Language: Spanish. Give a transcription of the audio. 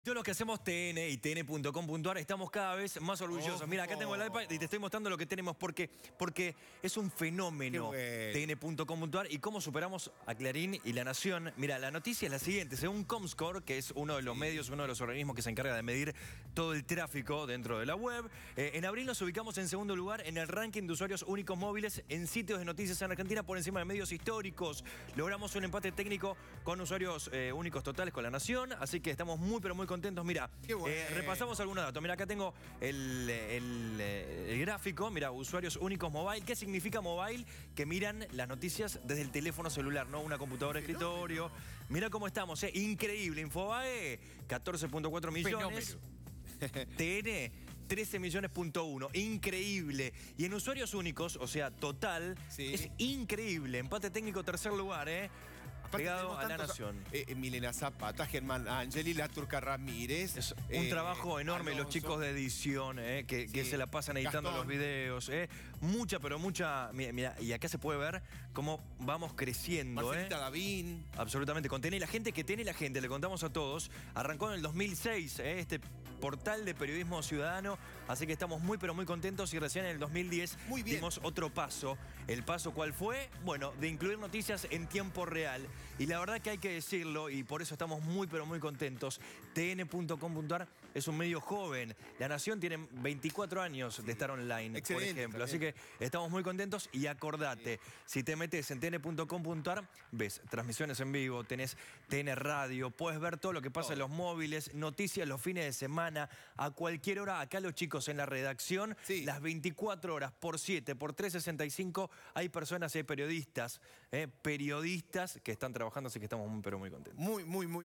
Todo lo que hacemos TN y tn.com.ar estamos cada vez más orgullosos. Mira, acá tengo el iPad y te estoy mostrando lo que tenemos porque es un fenómeno tn.com.ar y cómo superamos a Clarín y La Nación. Mira, la noticia es la siguiente. Según Comscore, que es uno de los medios, uno de los organismos que se encarga de medir todo el tráfico dentro de la web, en abril nos ubicamos en segundo lugar en el ranking de usuarios únicos móviles en sitios de noticias en Argentina por encima de medios históricos. Logramos un empate técnico con usuarios únicos totales con La Nación, así que estamos muy contentos. Mira, repasamos algunos datos. Mira, acá tengo el gráfico. Mira, usuarios únicos mobile. ¿Qué significa mobile? Que miran las noticias desde el teléfono celular, no una computadora de escritorio. Mira cómo estamos, increíble. Infobae, 14.4 millones. TN, 13 millones.1. Increíble. Y en usuarios únicos, o sea, total, es increíble. Empate técnico, tercer lugar, pegado a La Nación. Milena Zapata, Germán Angeli, La Turca Ramírez. Es un trabajo enorme, Alonso. los chicos de edición, que se la pasan editando Gastón. Los videos. Mucha. Mira, y acá se puede ver cómo vamos creciendo. Marcelita Davín. Absolutamente. Con TN y la gente, que TN y la gente, le contamos a todos. Arrancó en el 2006, este portal de periodismo ciudadano. Así que estamos muy contentos y recién en el 2010 dimos otro paso. ¿El paso cuál fue? Bueno, de incluir noticias en tiempo real. Y la verdad que hay que decirlo, y por eso estamos muy contentos. tn.com.ar es un medio joven. La Nación tiene 24 años de estar online, por ejemplo. Así que estamos muy contentos y acordate, si te metes en tn.com.ar, ves transmisiones en vivo, tenés TN Radio, puedes ver todo lo que pasa en los móviles, noticias los fines de semana, a cualquier hora. Acá los chicos en la redacción, las 24 horas por 7, por 365, hay personas, hay periodistas que están trabajando, así que estamos muy contentos. Muy